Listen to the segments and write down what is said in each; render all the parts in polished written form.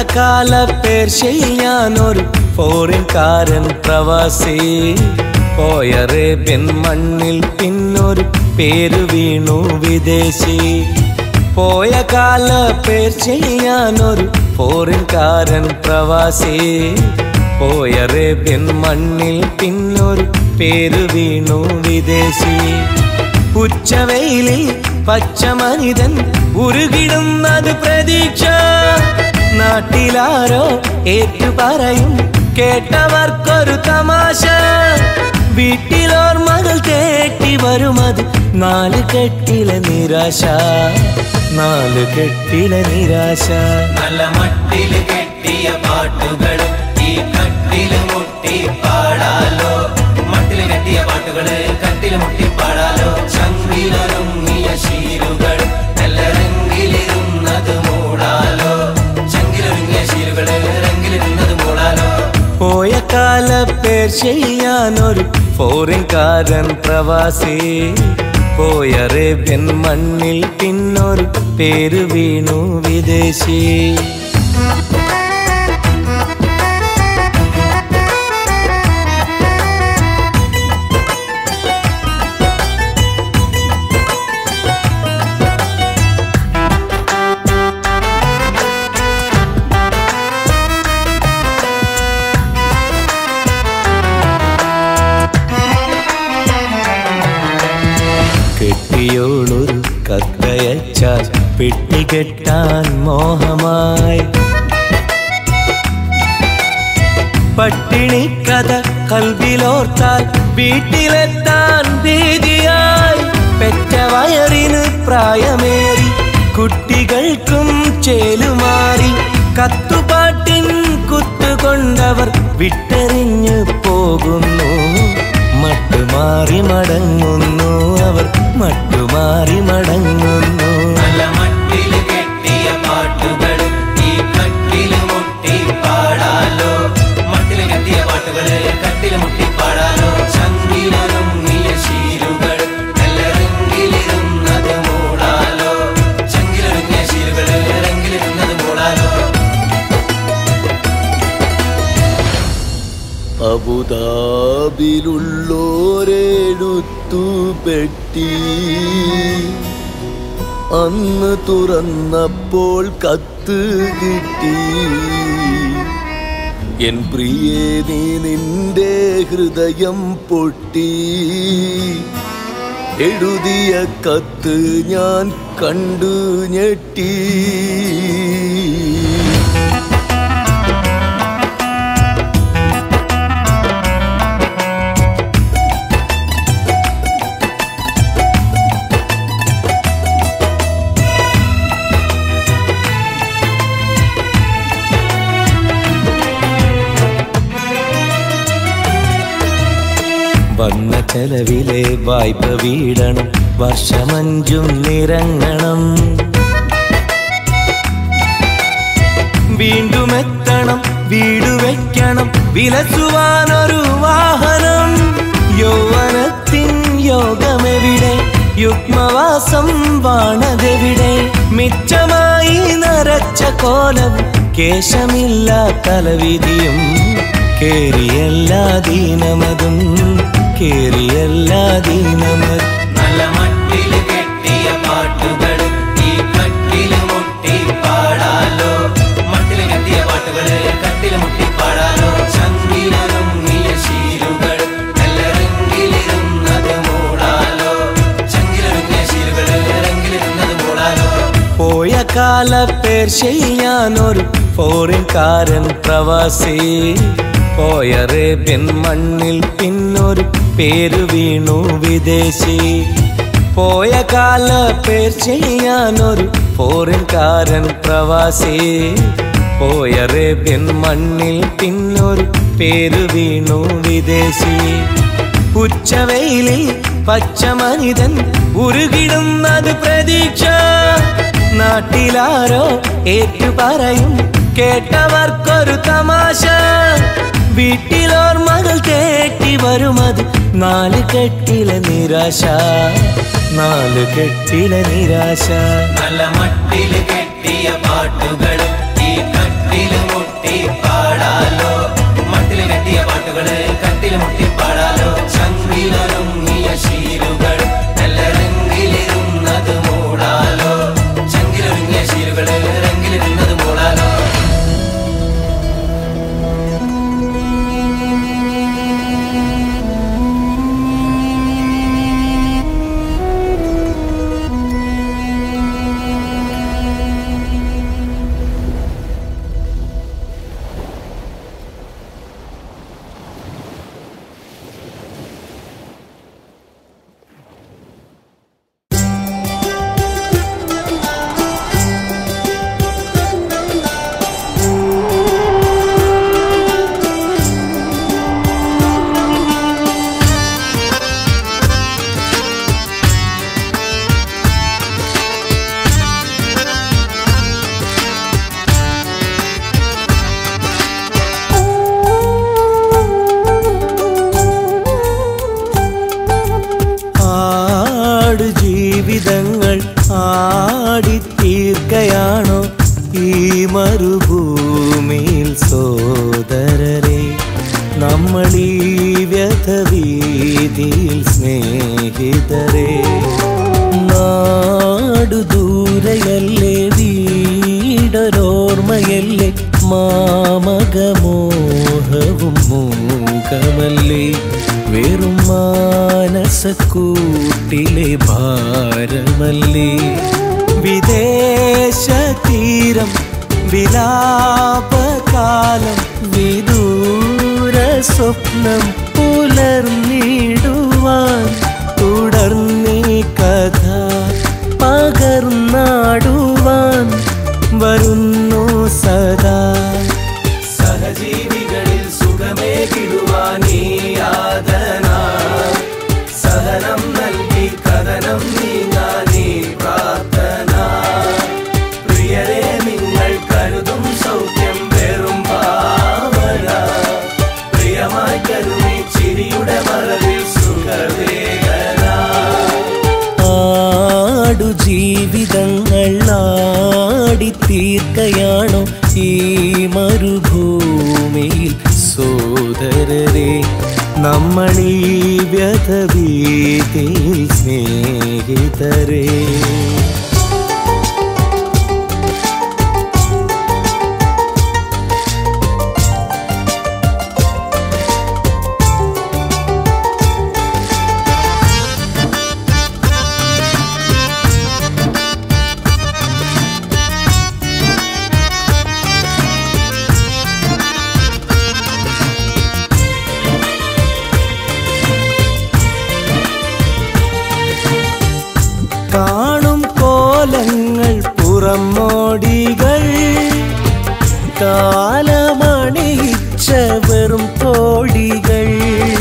കാല പേർഷ്യയിൽ ഞാനൊരു ഫോറിൻകാരൻ പ്രവാസി. പോയ അറേബ്യൻ മണ്ണിൽ പിന്നൊരു പേര് വീണു വിദേശി. പോയ കാല പേർഷ്യയിൽ ഞാനൊരു ഫോറിൻകാരൻ പ്രവാസി. പോയ അറേബ്യൻ മണ്ണിൽ പിന്നൊരു പേര് വീണു വിദേശി. ഉച്ചവെയിലിൽ പച്ചമനിതൻ ഉരുകിടുന്നത് പ്രതീക്ഷ. നാട്ടിലാരോ ഏറ്റുപറയും കേട്ടവർക്കൊരു തമാശ. വീട്ടിലോർമകൾ കേട്ടി വരുമത് നാല് കെട്ടിലെ നിരാശ. നാല് കെട്ടിലെ നിരാശ. നല്ല മട്ടിൽ കെട്ടിയ പാട്ടുകൾ ഈ കട്ടിൽ മുട്ടി പാടാലോ. മട്ടിൽ കെട്ടിയ പാട്ടുകൾ കട്ടിൽ മുട്ടി പാടാലോ. ചങ്കിലൊരുങ്ങിയ ശീലുകൾ രംഗിലിരുന്നത് മൂടാലോ. ചങ്കിലൊരുങ്ങിയ ശീലുകൾ രംഗിലിരുന്നത് മൂടാലോ. പോയ കാല പേർഷ്യയിൽ ഞാനൊരു ഫോറിൻകാരൻ പ്രവാസി. പോയ അറേബ്യൻ മണ്ണിൽ പിന്നൊരു പേര് വീണു വിദേശി. കെട്ടിയോളൊരു കത്തയച്ചാൽ പെട്ടികെട്ടാൻ മോഹമായി. പട്ടിണിക്കഥ കൽവിലോർത്താൽ വീട്ടിലെത്താൻ ഭീതിയായി. പെറ്റ വയറിന് പ്രായമേറി കുട്ടികൾക്കും ചേലുമാറി. കത്തുപാട്ടിൻ കുത്തുകൊണ്ടവർ വിട്ടെറിഞ്ഞു പോകുന്നു. മട്ടുമാറി മടങ്ങുന്നു അവർ, മട്ടുമാറി മടങ്ങുന്നു. നല്ല മട്ടിൽ കെട്ടിയ പാട്ടുകൾ ഈ കട്ടിൽ മുട്ടി പാടാലോ. മട്ടിൽ കെട്ടിയ പാട്ടുകൾ കട്ടിൽ മുട്ടി പാടാലോ. ചങ്കിലൊരുങ്ങിയ ശീലുകൾ രംഗിലിരുന്നത് മൂടാലോ. ചങ്കിലൊരുങ്ങിയ ശീലുകൾ രംഗിലിരുന്നത് മൂടാലോ. അബുദാബിയിലുള്ളോരെഴുത്തു പെട്ടി അന്ന് തുറന്നപ്പോൾ കത്ത് കിട്ടി. എൻ പ്രിയേ നീ നിന്റെ ഹൃദയം പൊട്ടി. എഴുതിയ കത്ത് ഞാൻ കണ്ടു ഞെട്ടി. വന്ന ചെലവിലെ വായ്പ വീടണം, വർഷമഞ്ചും നിറങ്ങണം. വീണ്ടും എത്തണം, വീട് വെക്കണം, വിലസുവാനൊരു വാഹനം. യൗവനത്തിൻ യോഗമെവിടെ, യുഗ്മവാസം വാണതെവിടെ? മിച്ചമായി നരച്ച കോലം, കേശമില്ല തലവിധിയും. കേറിയല്ലാ ദീനമതും, കേറിയല്ലാ ദീനമതും. നല്ല മട്ടിൽ കെട്ടിയ പാട്ടുകൾ ഈ കട്ടിൽ മുട്ടി പാടാലോ. മട്ടിൽ കെട്ടിയ പാട്ടുകൾ കട്ടിൽ മുട്ടി പാടാലോ. ചങ്കിലൊരുങ്ങിയ ശീലുകൾ രംഗിലിരുന്നത് മൂടാലോ. ചങ്കിലൊരുങ്ങിയ ശീലുകൾ രംഗിലിരുന്നത് മൂടാലോ. പോയ കാല പേർഷ്യയിൽ ഞാനൊരു ഫോറിൻകാരൻ പ്രവാസി. പോയ അറേബ്യൻ മണ്ണിൽ പിന്നൊരു പേര് വീണു വിദേശി. പോയ കാല പേർഷ്യയിൽ ഞാനൊരു ഫോറിൻകാരൻ പ്രവാസി. പോയ അറേബ്യൻ മണ്ണിൽ പിന്നൊരു പേര് വീണു വിദേശി. ഉച്ചവെയിലിൽ പച്ചമനിതൻ ഉരുകിടുന്നത് പ്രതീക്ഷ. നാട്ടിലാരോ ഏറ്റുപറയും കേട്ടവർക്കൊരു തമാശ. വീട്ടിലോർമകൾ കേട്ടി വരുമത് നാല് കെട്ടിലെ നിരാശ. നാല് കെട്ടിലെ നിരാശ. നല്ല മട്ടിൽ കെട്ടിയ പാട്ടുകൾ ഈ കട്ടിൽ കെട്ടി പാടാലോ മട്ടില് കെട്ടിയ പാട്ടുകള് കട്ടില് മുട്ടി പാടാലോ ചങ്കിലൊരുങ്ങിയ ശീലുകൾ നല്ല രംഗിലിരുന്നത് മൂടാലോ ചങ്കിലൊരുങ്ങിയ ശീലുകള് രംഗിലിരുന്നത് മൂടാലോ ജീവിതങ്ങൾ ആടിത്തീർക്കയാണോ ഈ മരുഭൂമിയിൽ സോദരരെ നമ്മളീ വ്യഥവീതിയിൽ സ്നേഹിതരെ നാടു ദൂരയല്ലേ വീടൊരോർമ്മയല്ലേ മാമകമോഹവും മൂകമല്ലേ വെറും മാനസക്കൂട്ടിലെ ഭാരമല്ലേ വിദേശ തീരം വിലാപകാലം വിദൂര സ്വപ്നം പുലർന്നിടുവാൻ തുടർന്നീ കഥ പകർന്നാടുവാൻ വരുന്നു സദാ സഹജീവികളിൽ സുഖമേകിടുവാൻ ഈ യാതന സഹനം നൽകി കഥനം നീങ്ങാൻ ഈ പ്രാർത്ഥന പ്രിയരെ നിങ്ങൾ കരുതും സൗഖ്യം വെറും ഭാവന പ്രിയമായി കരുതി ചിരിയുടെ മറവിൽ സുഖവേദന ആടു ജീവിതങ്ങൾ ആടിത്തീർക്കയാണോ ഈ മരുഭൂമിയിൽ സോദരരെ നമ്മളീ വ്യഥവീതിയിൽ സ്നേഹിതരെ കാണും കോലങ്ങൾ പുറമോടികൾ കാലമണിയിച്ച വെറും തോടികൾ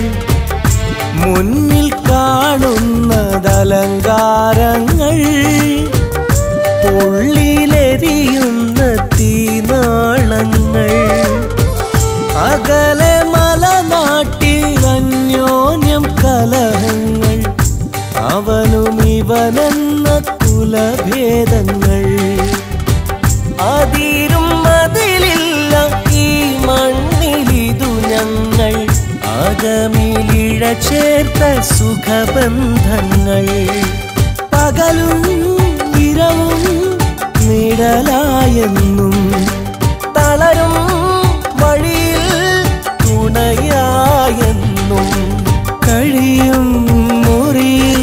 മുന്നിൽ കാണുന്നതലങ്കാരങ്ങൾ ഉള്ളിലെരിയുന്ന തീനാളങ്ങൾ അകലെ മലനാട്ടിൽ അന്യോന്യം കലഹങ്ങൾ അവനും ഇവനെന്ന കുലഭേദങ്ങൾ അതിരും മതിലില്ല ഈ മണ്ണിലിതു ഞങ്ങൾ അകമിലിഴ ചേർത്ത സുഖബന്ധങ്ങൾ പകലും ഇരവും നിഴലായെന്നും തളരും വഴിയിൽ തുണയായെന്നും കഴിയും മുറിയിൽ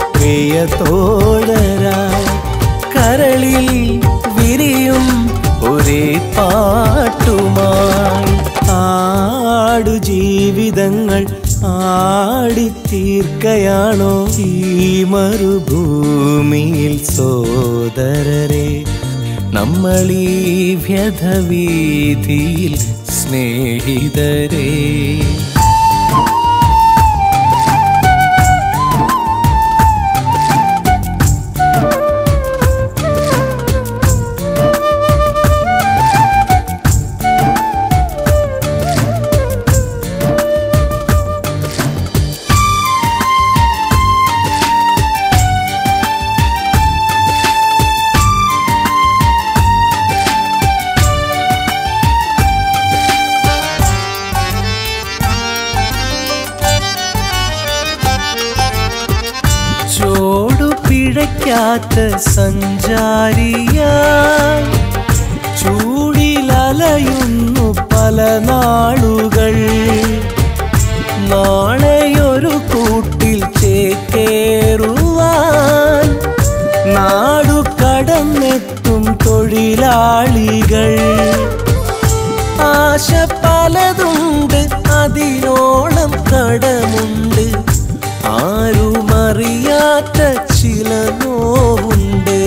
പ്രിയതോഴരായി കരളിൽ വിരിയും ഒരേ പാട്ടുമായി ആടു ജീവിതങ്ങൾ ആടിത്തീർക്കയാണോ ഈ മരുഭൂമിയിൽ സോദരരെ നമ്മളീ വ്യഥവീതിയിൽ സ്നേഹിതരെ നിലയ്ക്കാത്ത സഞ്ചാരിയായി ചൂടിലലയുന്നു പല നാളുകൾ. നാളെയൊരു കൂട്ടിൽ ചേക്കേറുവാൻ നാടു കടന്നെത്തും തൊഴിലാളികൾ. ആശ പലതുണ്ട്, അതിനോളം കടമുണ്ട്, ആരുമറിയാത്ത ചില നോവുണ്ട്.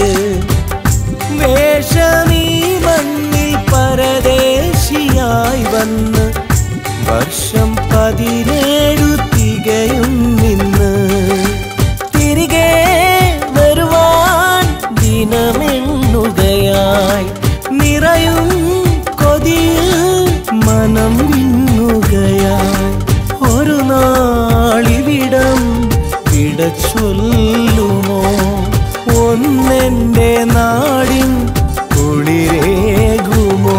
വേഷമീ മണ്ണിൽ പരദേശിയായി വന്ന് വർഷം 17 തികയും ഇന്ന്. തിരികെ വരുവാൻ ദിനമെണ്ണുകയായി നിറയും കൊതിയിൽ മനം വിങ്ങുകയായി. ഒരു നാളിവിടം വിട ചൊല്ലുമോ? ഒന്നെൻ്റെ നാടിൻ കുളിരേകുമോ?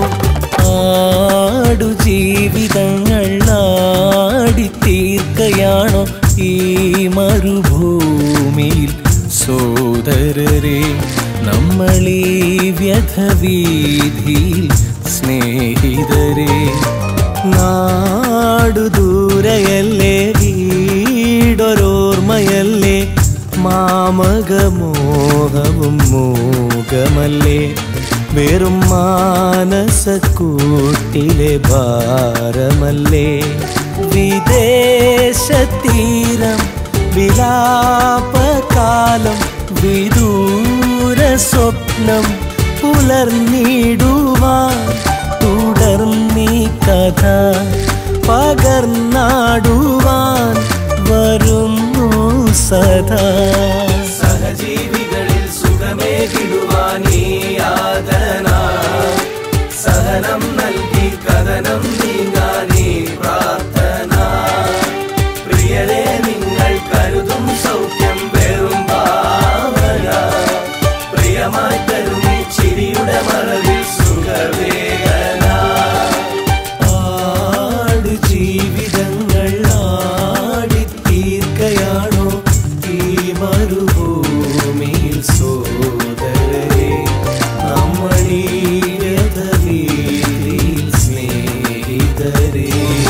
ആടുജീവിതങ്ങൾ ആടിത്തീർക്കയാണോ ഈ മരുഭൂമിയിൽ? സോദരരെ, നമ്മളീ വ്യഥവീതിയിൽ സ്നേഹിതരെ. നാടു ദൂരയല്ലേ, വീടൊരോർമ്മയല്ലേ, മാമകമോഹവും മോഹമല്ലേ, വെറും മാനസക്കൂട്ടിലെ ഭാരമല്ലേ. വിദേശതീരം വിലാപകാലം വിദൂര സ്വപ്നം പുലർന്നിടുവാൻ തുടർന്നീ കഥ പകർന്നാടുവാൻ വരുന്നു സദാ. സഹജീവികളിൽ സുഖമേകിടുവാൻ ഈ യാതന, സഹനം നൽകി കഥനം നീങ്ങാൻ ഈ പ്രാർത്ഥന. പ്രിയരെ, നിങ്ങൾ കരുതും സൗഖ്യം വെറും ഭാവന, പ്രിയമായി തരും ഈ ചിരിയുടെ മറവിൽ സുഖവേദന. ജീവിതങ്ങൾ ആടിത്തീർക്കയാണോ ഈ മരുഭൂമിയിൽ? സോദരരെ, നമ്മളീ വ്യഥവീതിയിൽ സ്നേഹിതരെ.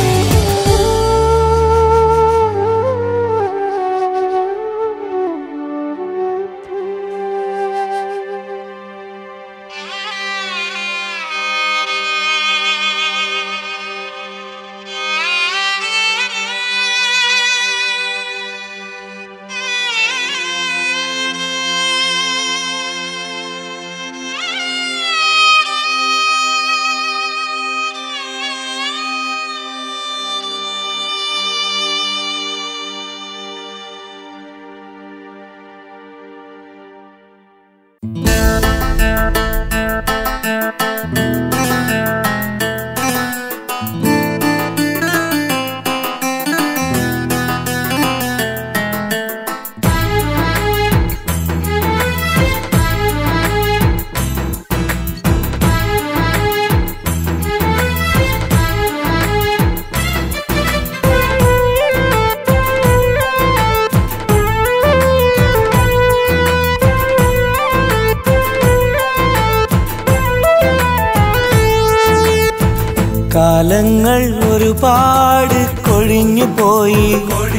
കാലങ്ങൾ ഒരുപാട് കൊഴിഞ്ഞു പോയി,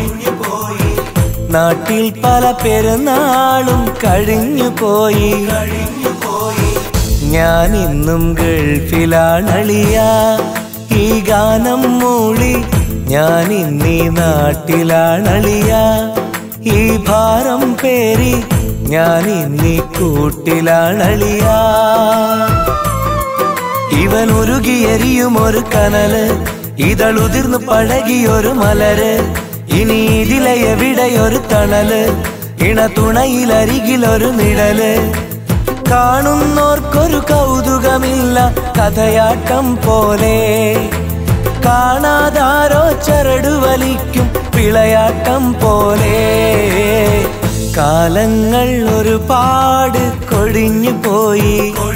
നാട്ടിൽ പല പെരുന്നാളും കഴിഞ്ഞു പോയി. ഞാൻ ഇന്നും ഗൾഫിലാണളിയ, ഈ ഗാനം മൂളി ഞാൻ ഇന്നീ നാട്ടിലാണളിയ. ഈ ഭാരം പേറി ഞാൻ ഇന്നീ കൂട്ടിലാണളിയ. ഇവൻ ഉരുകിയെരിയും ഒരു കനല്, ഇതളുതിർന്നു പഴകിയൊരു മലര്. ഇനി ഇതിലെ എവിടെയൊരു തണല്, ഇണതുണയിലരികിലൊരു നിഴല്. കാണുന്നോർക്കൊരു കൗതുകമില്ല, കഥയാട്ടം പോലെ. കാണാതാരോ ചരടു വലിക്കും വിളയാട്ടം പോലെ. കാലങ്ങൾ ഒരുപാട് കൊഴിഞ്ഞു പോയി,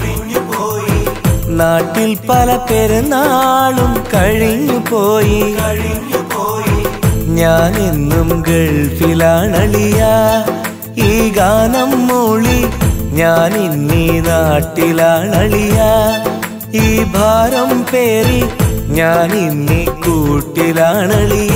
നാട്ടിൽ പല പെരുന്നാളും കഴിഞ്ഞു പോയി. ഞാൻ എന്നും ഗൾഫിലാണളിയ, ഈ ഗാനം മൂളി ഞാൻ ഇന്നീ നാട്ടിലാണളിയ ഈ ഭാരം പേറി ഞാൻ ഇന്നീ കൂട്ടിലാണളിയ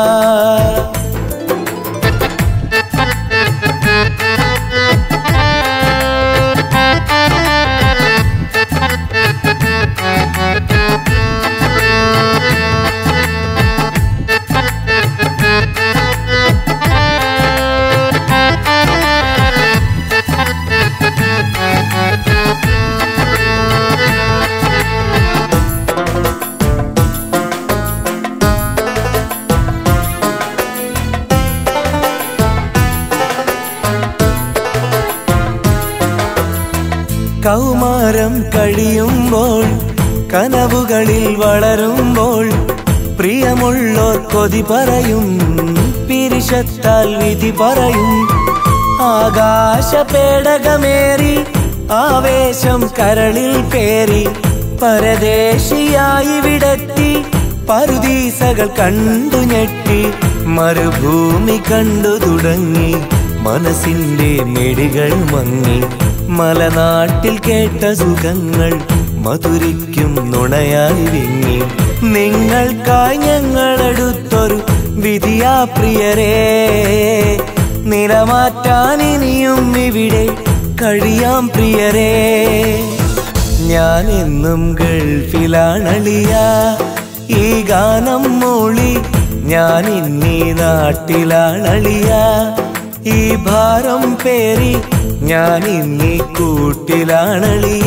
കൗമാരം കഴിയുമ്പോൾ കനവുകളിൽ വളരുമ്പോൾ പ്രിയമുള്ളോർ കൊതി പറയും പിരിശത്താൽ വിധി പറയും ആകാശപേടകമേറി ആവേശം കരളിൽ പേറി പരദേശിയായി വിടത്തി പറുദീസകൾ കണ്ടു ഞെട്ടി മരുഭൂമി കണ്ടു തുടങ്ങി മനസ്സിന്റെ മെടികൾ മങ്ങി മലനാട്ടിൽ കേട്ട സുഖങ്ങൾ മധുരിക്കും നുണയായി വിങ്ങി നിങ്ങൾക്കായി ഞങ്ങളെടുത്തൊരു വിധിയാ പ്രിയരേ നിലമാറ്റാൻ ഇനിയും ഇവിടെ കഴിയാം പ്രിയരേ ഞാൻ എന്നും ഗൾഫിലാണളിയ ഈ ഗാനം മൂളി ഞാൻ ഇന്നീ നാട്ടിലാണളിയ ഈ ഭാരം പേറി ഞാൻ ഇന്നീ കൂട്ടിലാണളിയ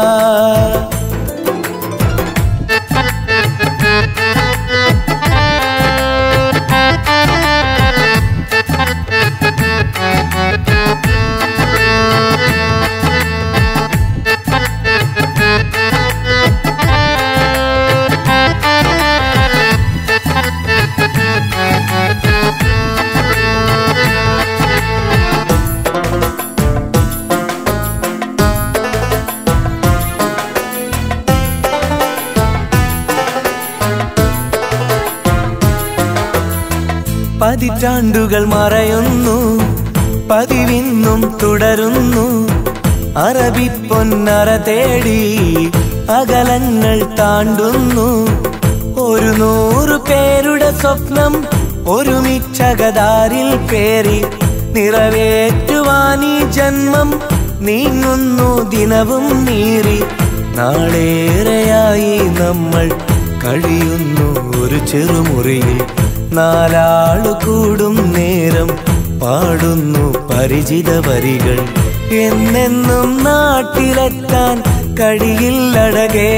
പതിറ്റാണ്ടുകൾ മറയുന്നു പതിവിന്നും തുടരുന്നു അറബി പൊന്നറ തേടി അകലങ്ങൾ താണ്ടുന്നു 100 പേരുടെ സ്വപ്നം ഒരുമിച്ചകതാരിൽ പേറി നിറവേറ്റുവാനീ ജന്മം നീങ്ങുന്നു ദിനവും നീറി നാളേറെയായി നമ്മൾ കഴിയുന്നു ഒരു ചെറുമുറിയിൽ 4 ആളു കൂടും നേരം പാടുന്നു പരിചിത വരികൾ എന്നെന്നും നാട്ടിലെത്താൻ കഴിയില്ലടകേ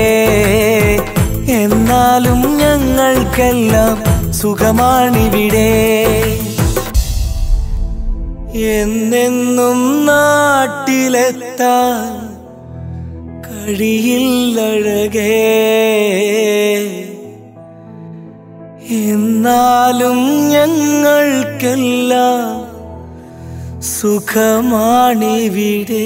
എന്നാലും ഞങ്ങൾക്കെല്ലാം സുഖമാണിവിടെ എന്നെന്നും നാട്ടിലെത്താൻ കഴിയില്ലഴകേ എന്നാലും ഞങ്ങൾക്കെല്ലാം സുഖമാണിവിടെ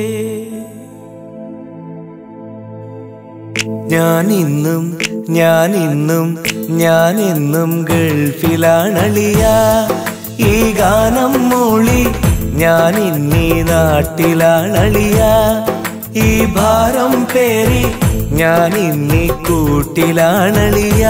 ഞാനെന്നും ഗൾഫിലാണളിയ ഈ ഗാനം മൂളി ഞാൻ ഇന്നീ നാട്ടിലാണളിയ ഈ ഭാരം പേറി ഞാൻ ഇന്നീ കൂട്ടിലാണളിയ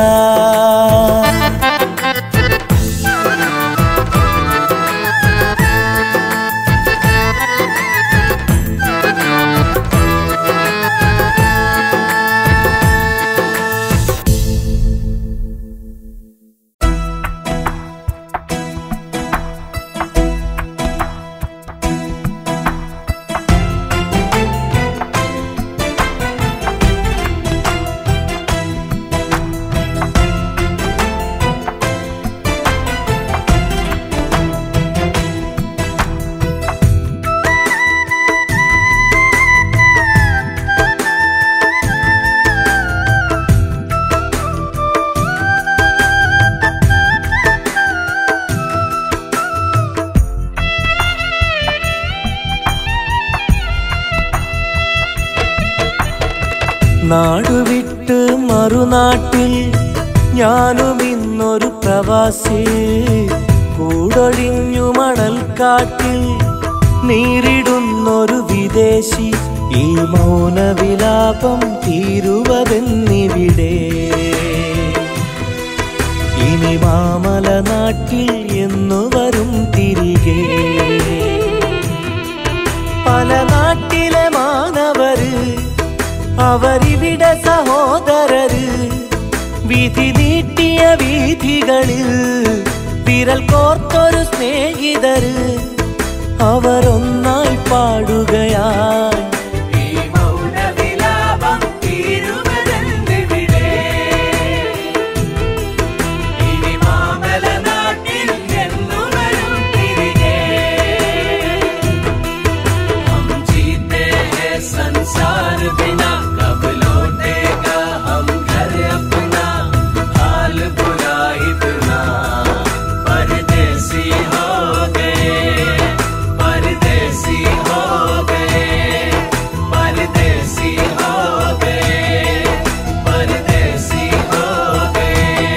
നാടുവിട്ട് മറുനാട്ടിൽ ഞാനും ഇന്നൊരു പ്രവാസി കൂടൊഴിഞ്ഞു മണൽക്കാട്ടിൽ നീറിടുന്നൊരു വിദേശി ഈ മൗനവിലാപം തീരുവതെന്നിവിടെ. ഇനി മാമല നാട്ടിൽ എന്നു വരും തിരികെ. പല നാട്ടിലെ മാനവര് അവരിവിടെ സഹോദരര് വിധി നീട്ടിയ വീഥികളിൽ വിരൽ കോർത്തൊരു സ്നേഹിതര് അവരൊന്നായി പാടുകയായി. संसार बिना कब लौटेगा हम घर अपना, हाल बुरा इतना परदेसी हो गए, परदेसी हो गए, परदेसी हो गए, परदेसी हो गए.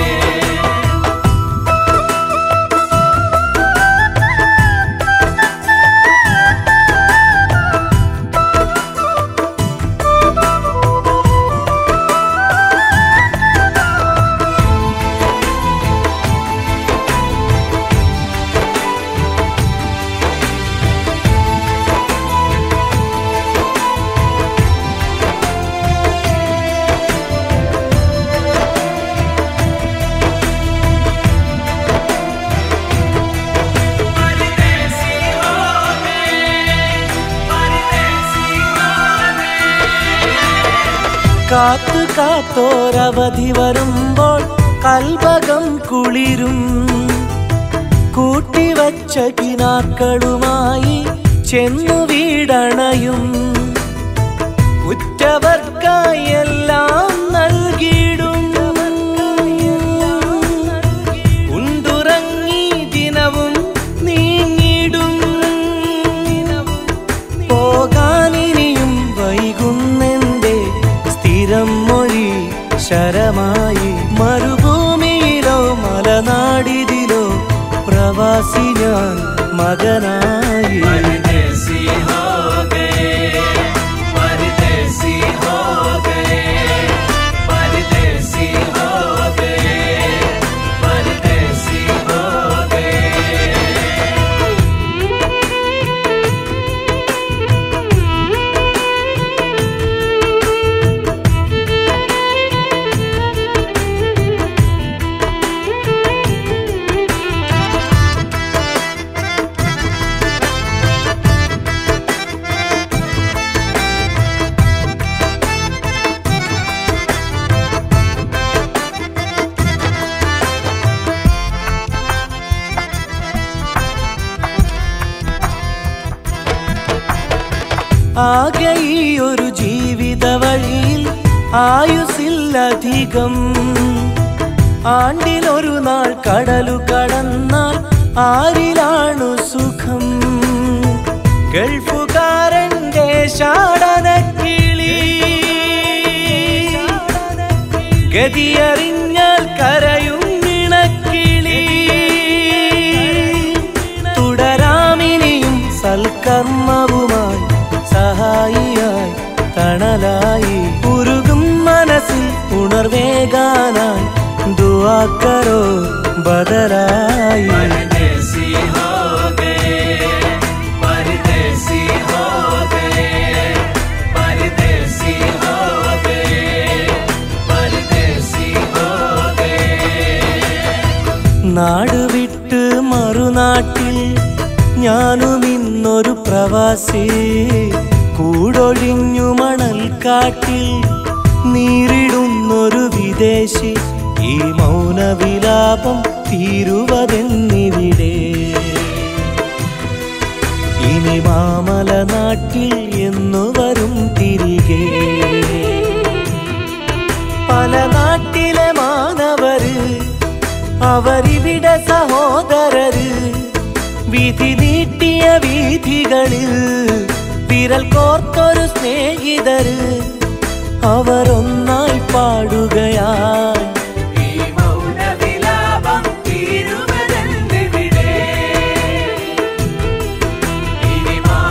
കാത്തു കാത്തോരവധി വരുമ്പോൾ കൽവകം കുളിരും. കൂട്ടിവച്ച കിനാക്കളുമായി ചെന്നു വീടണയും. ഉറ്റവർക്കായി എല്ലാം നൽകിയിടും. ഉണ്ടുറങ്ങി ദിനവും നീങ്ങിടും. പോകാനിനിയും വൈകുന്നെന്റെ സ്ഥിരം മൊഴി ശരമായി. മരുഭൂമിയിലോ മലനാടിതിലോ പ്രവാസി ഞാൻ മകനായി. परदेसी हो गए, परदेसी हो गए, परदेसी हो गए, परदेसी हो गए. ആകെ ഈ ഒരു ജീവിത വഴിയിൽ ആയുസില്ലധികം. ആണ്ടിലൊരു നാൾ കടലു കടന്നാൽ ആരിലാണു സുഖം. ഗൾഫുകാരന്റെ ഷാടനക്കിളി ഗതിയറിഞ്ഞാൽ കരയും ഇണക്കിളി. തുടരാമിനിയും സൽക്കർമ്മവുമായി സഹായിയായി തണലായി. ഉരുകും മനസ്സിൽ ഉണർവേകാനായി ദുആ കരോ ബദലായി. परदेसी हो गए, परदेसी हो गए, परदेसी हो गए, परदेसी हो गए. നാട് വിട്ട് മറുനാട്ടിൽ ഞാനും ഇന്നൊരു പ്രവാസി. കൂടൊഴിഞ്ഞു മണൽക്കാട്ടിൽ നീറിടുന്നൊരു വിദേശി. ഈ മൗനവിലാപം തീരുവതെന്നിവിടെ. ഇനി മാമല നാട്ടിൽ എന്നു വരും തിരികെ. പല നാട്ടിലെ മാനവര് അവരിവിടെ സഹോദരര് വിധി നീട്ടിയ വീഥികളിൽ വിരൽ കോർത്തൊരു സ്നേഹിതര് അവരൊന്നായി പാടുകയായി. തീരുവതെന്നിവിടെ. ഇനി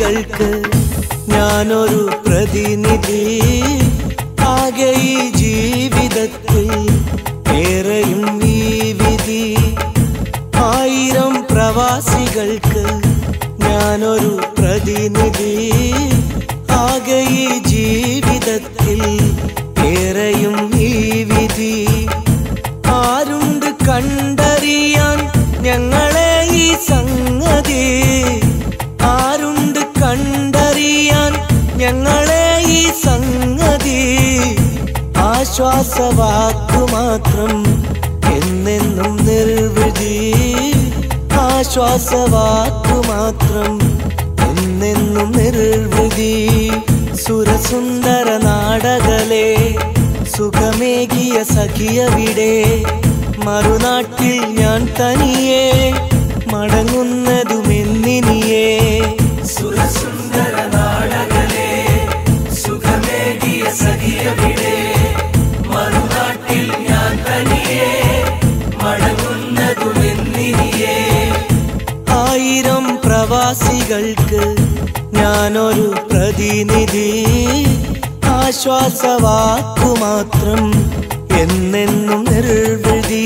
പ്രവാസികൾക്ക് ഞാനൊരു പ്രതിനിധി. ആകെ ഈ ജീവിതത്തിൽ ഏറെയും ഈ വിധി. 1000 പ്രവാസികൾക്ക് ഞാനൊരു പ്രതിനിധി. ആകെ ഈ ജീവിതത്തിൽ ഏറെയും ഈ വിധി. ആരുണ്ട് കണ്ടറിയാൻ ഞങ്ങളെ ഈ സംഗതി? ആരുണ്ട് കണ്ടറിയാൻ ഞങ്ങളെ ഈ സംഗതി? ആശ്വാസവാക്കു മാത്രം എന്നെന്നും നിർവൃതി. ആശ്വാസവാക്കു മാത്രം എന്നെന്നും നിർവൃതി. സുരസുന്ദര നാടകളെ സുഖമേകിയ സഖിയവിടെ. മറുനാട്ടിൽ ഞാൻ തനിയെ മടങ്ങുന്നതുമെന്നിനിയേ. സുരസുന്ദര നാടകളെ സുഖമേകിയ സഖിയവിടെ. മറുനാട്ടിൽ ഞാൻ തനിയെ മടങ്ങുന്നതുമെന്നിനിയേ. 1000 പ്രവാസികൾക്ക് ഞാനൊരു പ്രതിനിധി. ആശ്വാസവാക്കു മാത്രം എന്നെന്നും നിർവൃതി.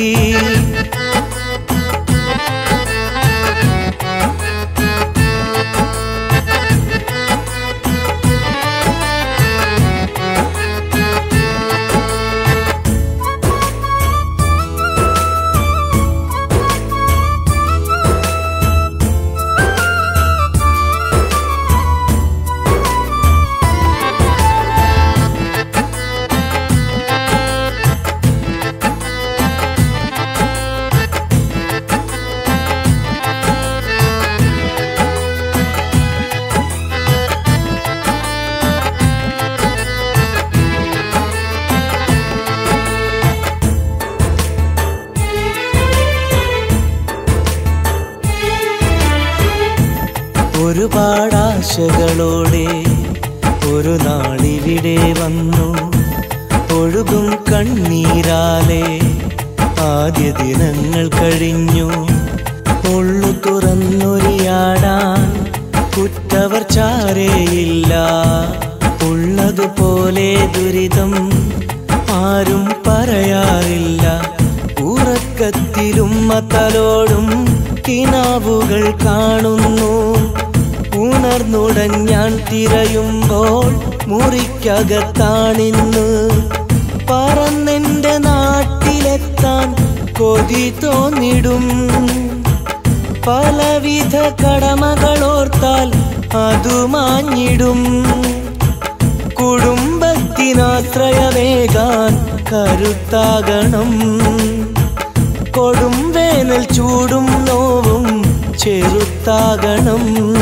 ഒരുപാടാശകളോടെ ഒരു നാളിവിടെ വന്നു. ഒഴുകും കണ്ണീരാലെ ആദ്യ ദിനങ്ങൾ കഴിഞ്ഞു. ഉള്ളു തുറന്നൊരിയാടാൻ കുറ്റവർ ചാരേയില്ല. ഉള്ളതുപോലെ ദുരിതം ആരും പറയാറില്ല. ഉറക്കത്തിലും തലോടും കിനാവുകൾ കാണുന്നു. ഉണർന്നുടൻ ഞാൻ തിരയുമ്പോൾ മുറിക്കകത്താണിന്ന്. പറന്നെൻ്റെ നാട്ടിലെത്താൻ കൊതി തോന്നിടും. പലവിധ കടമകളോർത്താൽ അതു മാഞ്ഞിടും. കുടുംബത്തിനാശ്രയമേകാൻ കരുത്താകണം. കൊടും വേനൽ ചൂടും നോവും ചെറുത്താകണം.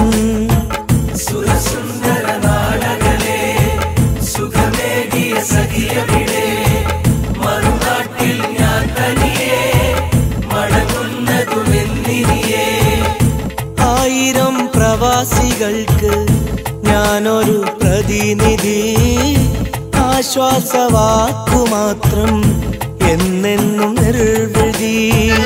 സുരസുന്ദര നാടകളെ സുഖമേകിയ സഖിയവിടെ. മറുനാട്ടിൽ ഞാൻ തനിയെ മടങ്ങുന്നതുമെന്നിനിയേ. 1000 പ്രവാസികൾക്ക് ഞാനൊരു പ്രതിനിധി. ആശ്വാസവാക്കു മാത്രം എന്നെന്നും നിർവൃതി.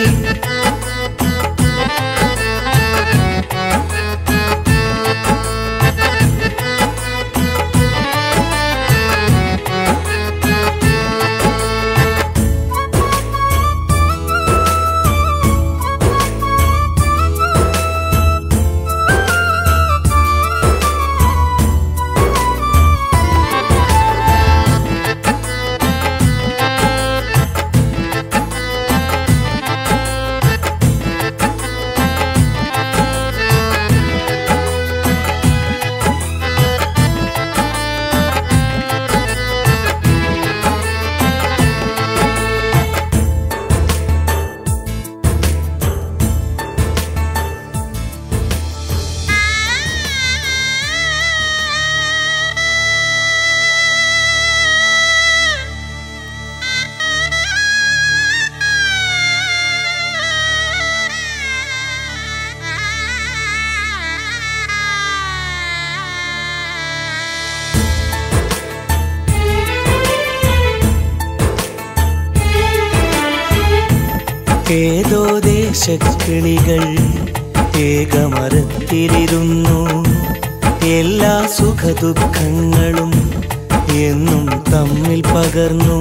ഏതോ ദേശക്കിളികൾ ഏകമരത്തിലിരുന്നു. എല്ലാ സുഖദുഃഖങ്ങളും എന്നും തമ്മിൽ പകർന്നു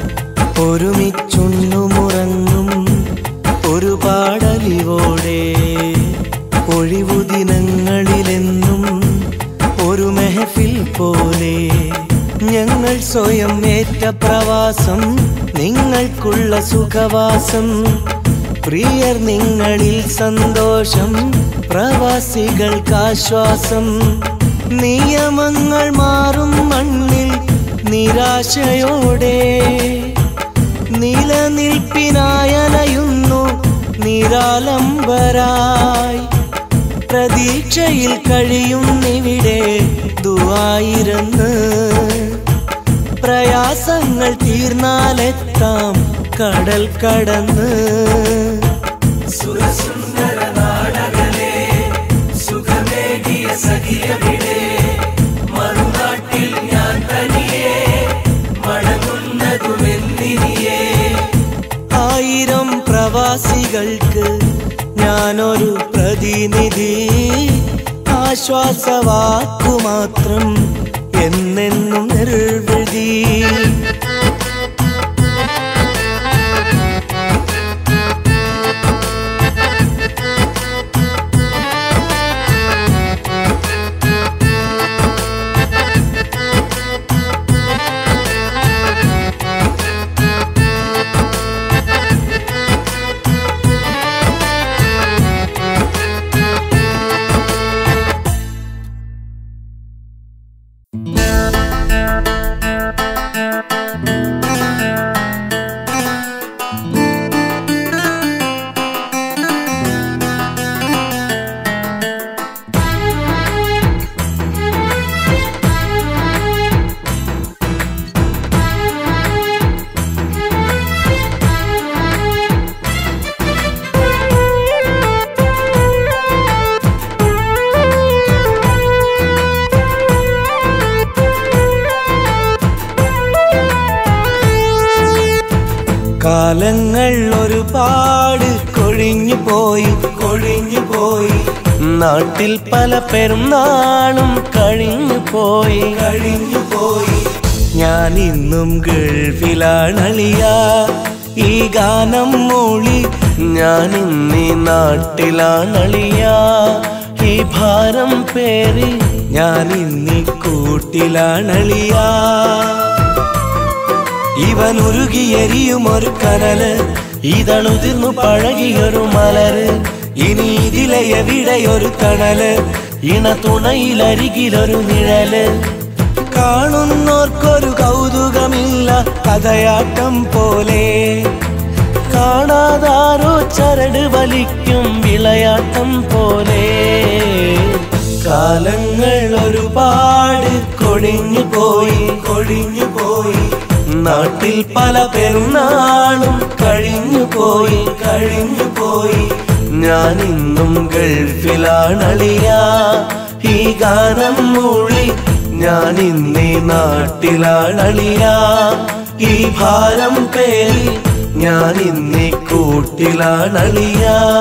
ഒരുമിച്ചുണ്ണുമുറങ്ങും ഒരു പാടലിവോടെ ഒഴിവു ദിനങ്ങളിലെന്നും ഒരു മെഹഫിൽ പോലെ ഞങ്ങൾ സ്വയം ഏറ്റ പ്രവാസം നിങ്ങൾക്കുള്ള സുഖവാസം പ്രിയർ നിങ്ങളിൽ സന്തോഷം പ്രവാസികൾക്കാശ്വാസം നിയമങ്ങൾ മാറും മണ്ണിൽ നിരാശയോടെ നിലനിൽപ്പിനായലയുന്നു നിരാലംബരായി പ്രതീക്ഷയിൽ കഴിയുന്നിവിടെ ദുആയിരന്ന് പ്രയാസങ്ങൾ തീർന്നാലെത്താം കടൽ കടന്ന് സുരസുന്ദര നാടകലേ സുഖമേകിയ സഖിയവിടെ മറുനാട്ടിൽ ഞാൻ തനിയെ മടങ്ങുന്നതുമെന്നിനിയേ ആയിരം പ്രവാസികൾക്ക് ഞാനൊരു പ്രതിനിധി ആശ്വാസവാക്കുമാത്രം എന്നെന്നും നിർവൃതി കാലങ്ങൾ ഒരുപാട് കൊഴിഞ്ഞു പോയി നാട്ടിൽ പല പെരുന്നാളും കഴിഞ്ഞു പോയി ഞാൻ ഇന്നും ഗൾഫിലാണളിയ ഈ ഗാനം മൂളി ഞാൻ ഇന്നീ നാട്ടിലാണളിയ ഈ ഭാരം പേറി ഞാൻ ഇന്നീ കൂട്ടിലാണളിയ ഇവൻ ഉരുകിയെരിയും ഒരു കനല് ഇതളുതിർന്നു പഴകിയൊരു മലര് ഇനി ഇതിലെ എവിടെയൊരു തണല് ഇണ തുണയിലരികിലൊരു നിഴല് കാണുന്നോർക്കൊരു കൗതുകമില്ല കഥയാട്ടം പോലെ കാണാതാരോ ചരട് വലിക്കും വിളയാട്ടം പോലെ കാലങ്ങൾ ഒരുപാട് കൊഴിഞ്ഞു പോയി നാട്ടിൽ പല പെരുന്നാളും കഴിഞ്ഞു പോയി ഞാൻ ഇന്നും ഗൾഫിലാണളിയ ഈ ഗാനം മൂളി ഞാൻ ഇന്നീ നാട്ടിലാണളിയ ഈ ഭാരം പേറി ഞാൻ ഇന്നീ കൂട്ടിലാണളിയ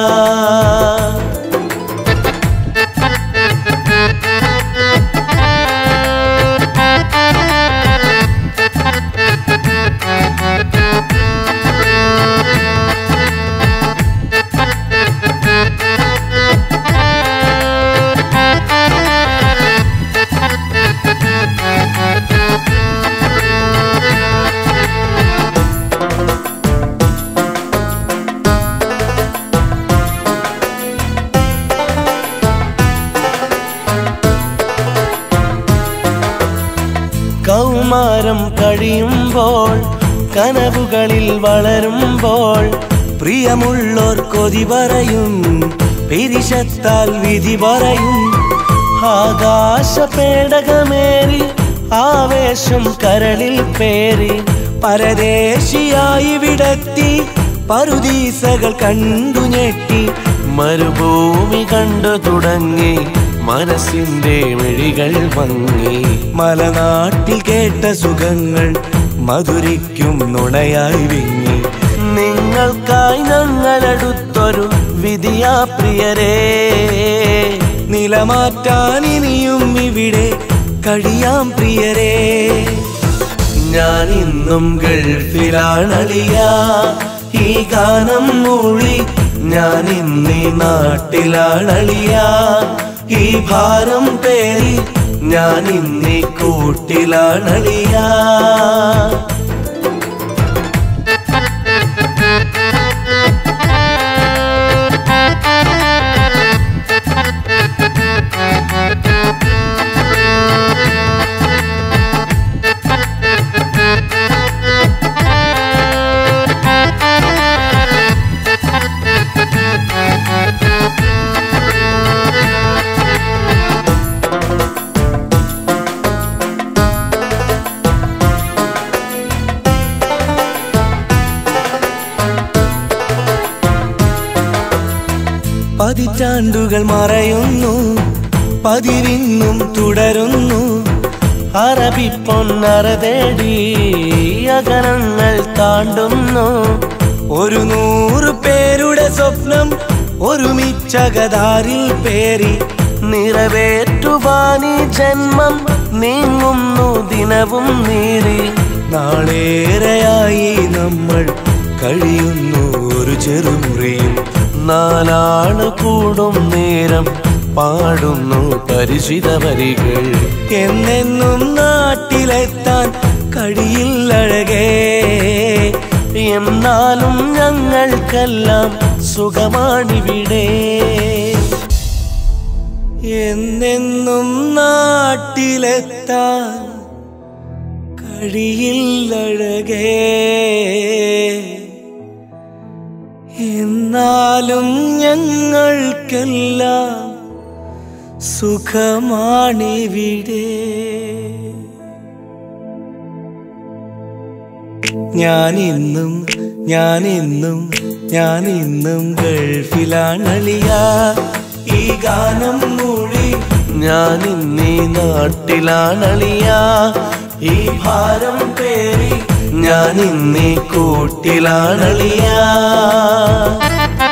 കൗമാരം കഴിയുമ്പോൾ കനവുകളിൽ വളരുമ്പോൾ പ്രിയമുള്ളോർ കൊതി പറയും പിരിശത്താൽ വിധി പറയും ആകാശ പേടകമേറി ആവേശം കരളിൽ പേറി പരദേശിയായി വിടത്തി പറുദീസകൾ കണ്ടു ഞെട്ടി മരുഭൂമി കണ്ടു തുടങ്ങി മനസ്സിന്റെ മിഴികൾ മങ്ങി മലനാട്ടിൽ കേട്ട സുഖങ്ങൾ മധുരിക്കും നുണയായി വിങ്ങി നിങ്ങൾക്കായി ഞങ്ങളടുത്തൊരു വിധിയാ പ്രിയരേ നിലമാറ്റാൻ ഇനിയും ഇവിടെ കഴിയാം പ്രിയരേ. ഞാൻ ഇന്നും ഗൾഫിലാണളിയ, ഈ ഗാനം മൂളി ഞാൻ ഇന്നീ നാട്ടിലാണളിയ, ഈ ഭാരം പേരി ഞാൻ ഇന്നീ കൂട്ടിലാണളിയ. പതിറ്റാണ്ടുകൾ മറയുന്നു, പതിരിന്നും തുടരുന്നു, അറബി പൊന്നറ തേടി അകലങ്ങൾ താണ്ടുന്നു. 100 പേരുടെ സ്വപ്നം ഒരുമിച്ചകതാരിൽ പേരി നിറവേറ്റുവാനീ ജന്മം നീങ്ങുന്നു ദിനവും നീറി. നാളേറെയായി നമ്മൾ കഴിയുന്നു ഒരു ചെറുമുറിയിൽ, 4 ആള് കൂടും നേരം പാടുന്നു പരിചിത വരികൾ. എന്നെന്നും നാട്ടിലെത്താൻ കഴിയില്ലഴകേ, എന്നാലും ഞങ്ങൾക്കെല്ലാം സുഖമാണിവിടെ. എന്നെന്നും നാട്ടിലെത്താൻ കഴിയില്ലഴകേ, എന്നാലും ഞങ്ങൾക്കെല്ലാം സുഖമാണിവിടെ. ഞാനിന്നും ഗൾഫിലാണളിയ, ഈ ഗാനം മൂളി ഞാൻ ഇന്നീ നാട്ടിലാണളിയ, ഈ ഭാരം പേരി ഞാൻ ഇന്നീ കൂട്ടിലാണളിയ.